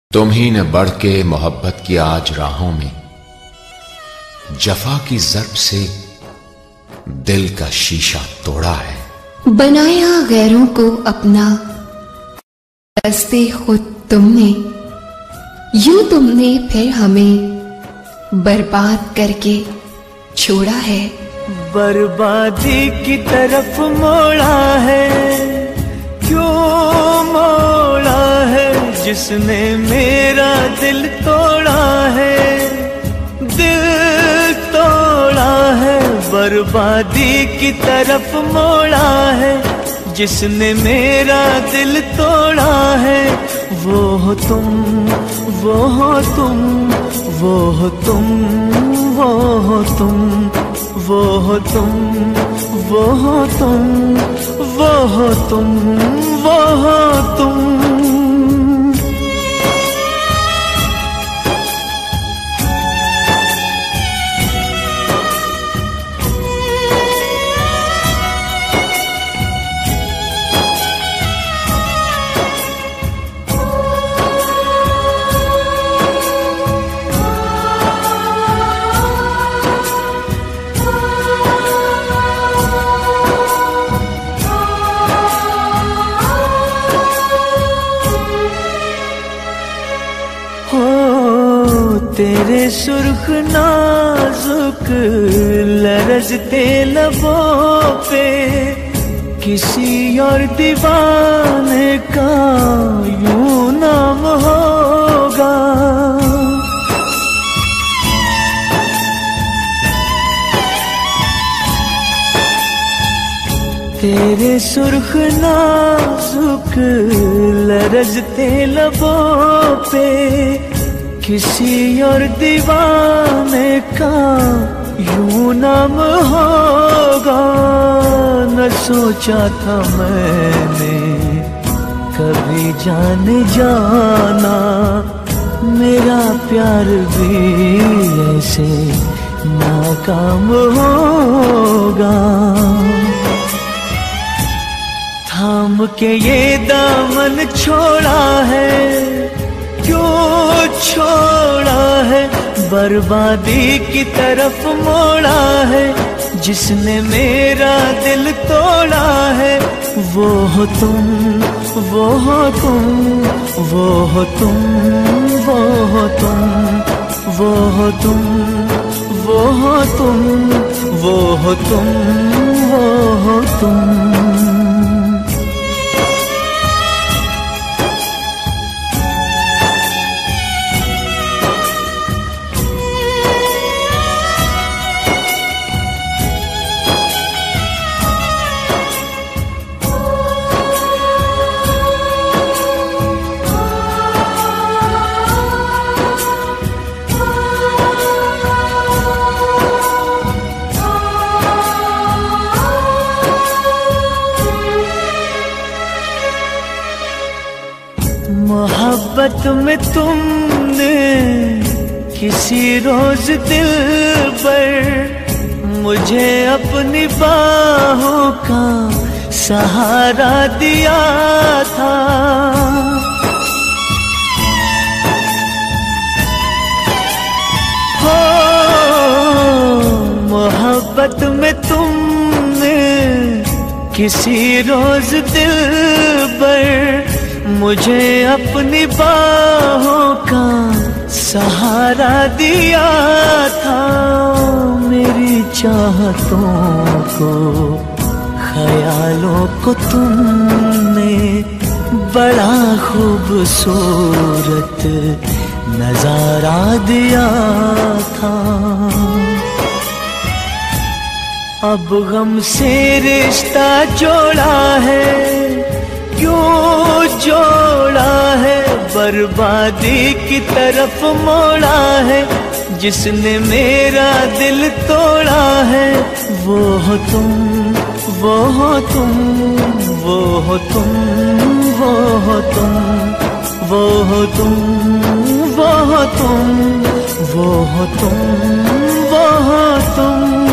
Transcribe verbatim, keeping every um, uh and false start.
तुम ही ने बढ़ के मोहब्बत की आज राहों में, जफा की ज़र्ब से दिल का शीशा तोड़ा है। बनाया गैरों को अपना, दस्ते खुद तुमने, यूं तुमने फिर हमें बर्बाद करके छोड़ा है। बर्बादी की तरफ मोड़ा है, क्यों मोड़ा है? जिसने मेरा दिल तोड़ा है, दिल तोड़ा है। बर्बादी की तरफ मोड़ा है, जिसने मेरा दिल तोड़ा है। वो हो तुम, वो हो तुम, वो हो तुम, वो हो तुम, वो हो तुम, वो हो तुम, वो हो तुम, वो हो तुम। तेरे सुर्ख नाजुक लरजते लबों पे किसी और दीवाने का यूं नाम होगा। तेरे सुर्ख नाजुक लरजते लबों पे किसी और दीवाने का यूं नाम होगा। न सोचा था मैंने कभी जान जाना, मेरा प्यार भी ऐसे नाकाम होगा। थाम के ये दामन छोड़ा है, क्यों छोड़ा है? बर्बादी की तरफ मोड़ा है, जिसने मेरा दिल तोड़ा है। वो हो तुम, वो हो तुम, वो हो तुम, वो हो तुम, वो हो तुम, वो हो तुम, वो हो तुम, वो हो तुम। मोहब्बत में तुमने किसी रोज दिल पर मुझे अपनी बाहों का सहारा दिया था। हो मोहब्बत में तुमने किसी रोज दिल पर मुझे अपनी बाहों का सहारा दिया था। मेरी चाहतों को, ख्यालों को तुमने बड़ा खूबसूरत नजारा दिया था। अब गम से रिश्ता जोड़ा है, क्यों जोड़ा है? बर्बादी की तरफ मोड़ा है, जिसने मेरा दिल तोड़ा है। वो हो तुम, वो हो तुम, वो हो तुम, वो हो तुम, वो हो तुम, वो हो तुम, वो हो तुम, वो हो तुम।